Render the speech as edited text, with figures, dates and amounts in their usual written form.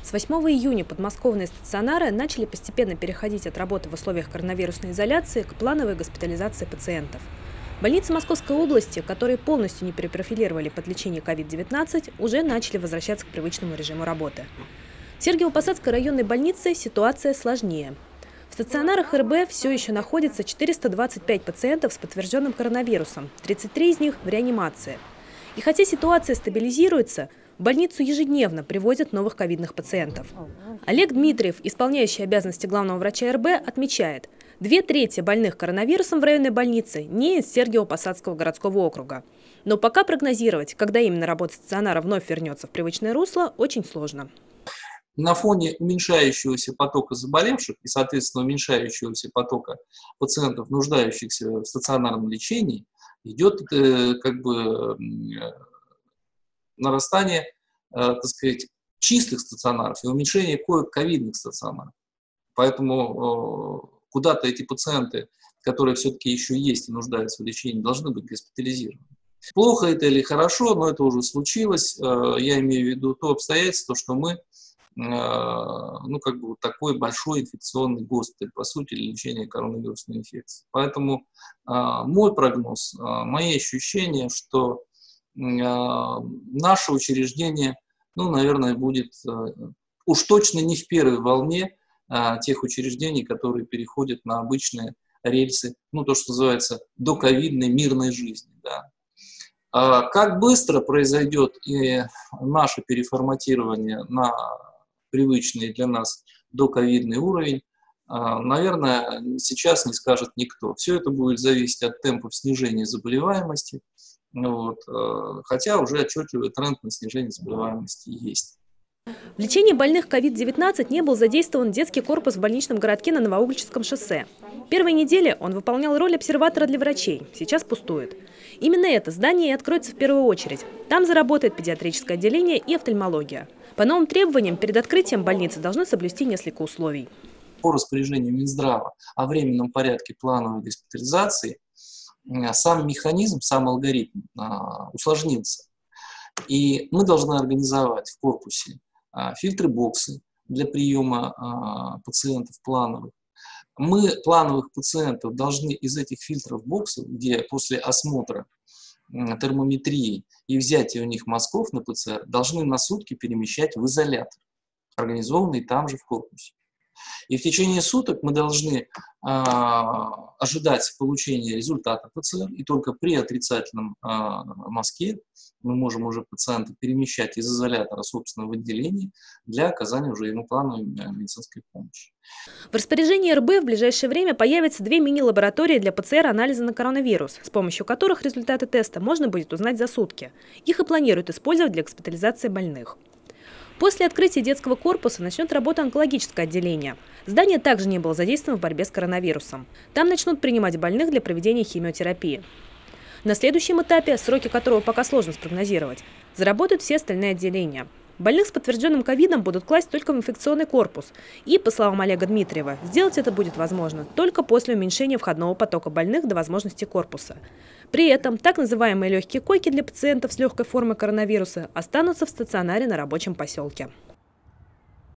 С 8 июня подмосковные стационары начали постепенно переходить от работы в условиях коронавирусной изоляции к плановой госпитализации пациентов. Больницы Московской области, которые полностью не перепрофилировали под лечение COVID-19, уже начали возвращаться к привычному режиму работы. В Сергиево-Посадской районной больнице ситуация сложнее. В стационарах РБ все еще находится 425 пациентов с подтвержденным коронавирусом, 33 из них в реанимации. И хотя ситуация стабилизируется, в больницу ежедневно привозят новых ковидных пациентов. Олег Дмитриев, исполняющий обязанности главного врача РБ, отмечает, 2/3 больных коронавирусом в районной больнице не из Сергиево-Посадского городского округа. Но пока прогнозировать, когда именно работа стационара вновь вернется в привычное русло, очень сложно. На фоне уменьшающегося потока заболевших и, соответственно, уменьшающегося потока пациентов, нуждающихся в стационарном лечении, идет нарастание, так сказать, чистых стационаров и уменьшение коек ковидных стационаров. Поэтому куда-то эти пациенты, которые все-таки еще есть и нуждаются в лечении, должны быть госпитализированы. Плохо это или хорошо, но это уже случилось. Я имею в виду то обстоятельство, что мы такой большой инфекционный госпиталь, по сути, для лечения коронавирусной инфекции. Поэтому мой прогноз, мои ощущения, что наше учреждение, наверное, будет уж точно не в первой волне тех учреждений, которые переходят на обычные рельсы, то, что называется, доковидной мирной жизни. Да. Как быстро произойдет и наше переформатирование на привычный для нас доковидный уровень, наверное, сейчас не скажет никто. Все это будет зависеть от темпов снижения заболеваемости, хотя уже отчетливый тренд на снижение заболеваемости есть. В лечении больных COVID-19 не был задействован детский корпус в больничном городке на Новоугличском шоссе. Первые недели он выполнял роль обсерватора для врачей, сейчас пустует. Именно это здание и откроется в первую очередь. Там заработает педиатрическое отделение и офтальмология. По новым требованиям, перед открытием больницы должны соблюсти несколько условий. По распоряжению Минздрава о временном порядке плановой госпитализации сам механизм, сам алгоритм усложнится. И мы должны организовать в корпусе фильтры-боксы для приема пациентов плановых. Мы плановых пациентов должны из этих фильтров-боксов, где после осмотра термометрии и взятия у них мазков на ПЦР, должны на сутки перемещать в изолятор, организованный там же в корпусе. И в течение суток мы должны ожидать получения результата ПЦР, и только при отрицательном мазке мы можем уже пациента перемещать из изолятора, собственно, в отделение для оказания уже ему плановой медицинской помощи. В распоряжении РБ в ближайшее время появятся 2 мини-лаборатории для ПЦР-анализа на коронавирус, с помощью которых результаты теста можно будет узнать за сутки. Их и планируют использовать для госпитализации больных. После открытия детского корпуса начнет работу онкологическое отделение. Здание также не было задействовано в борьбе с коронавирусом. Там начнут принимать больных для проведения химиотерапии. На следующем этапе, сроки которого пока сложно спрогнозировать, заработают все остальные отделения. Больных с подтвержденным ковидом будут класть только в инфекционный корпус. И, по словам Олега Дмитриева, сделать это будет возможно только после уменьшения входного потока больных до возможности корпуса. При этом так называемые легкие койки для пациентов с легкой формой коронавируса останутся в стационаре на рабочем поселке.